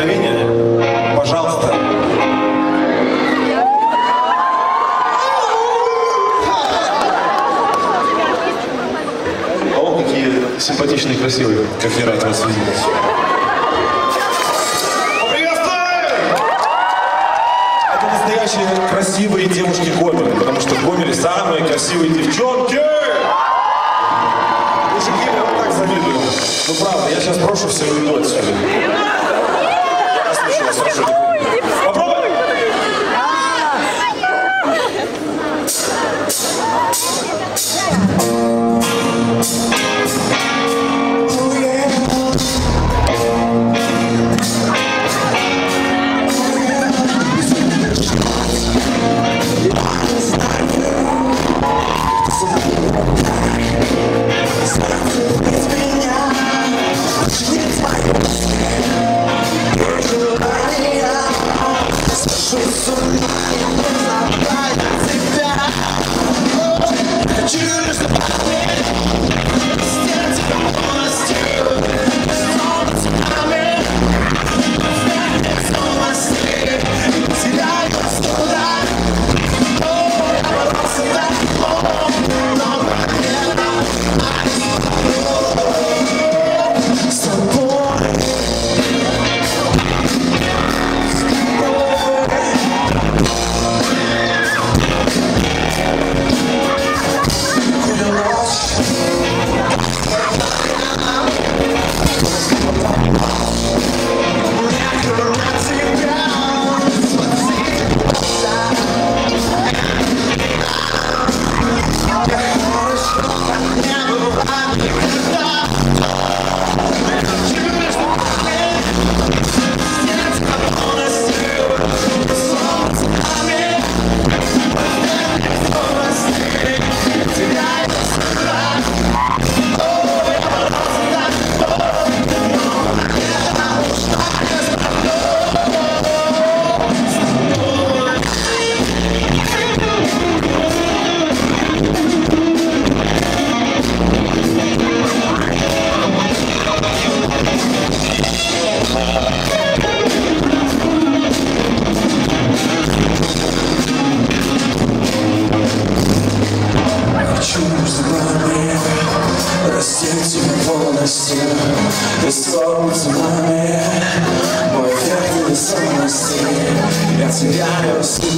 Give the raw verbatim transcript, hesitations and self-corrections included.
вдохновение. Пожалуйста. О, какие симпатичные, красивые. Как я рад вас видеть. Настоящие красивые девушки Гомеля, потому что в Гомеле самые красивые девчонки. Мужики, я вам так завидую. Ну правда, я сейчас брошу все и уйду отсюда. Я слышу вас, слышу. Попробуй! Мой век не самости, я теряю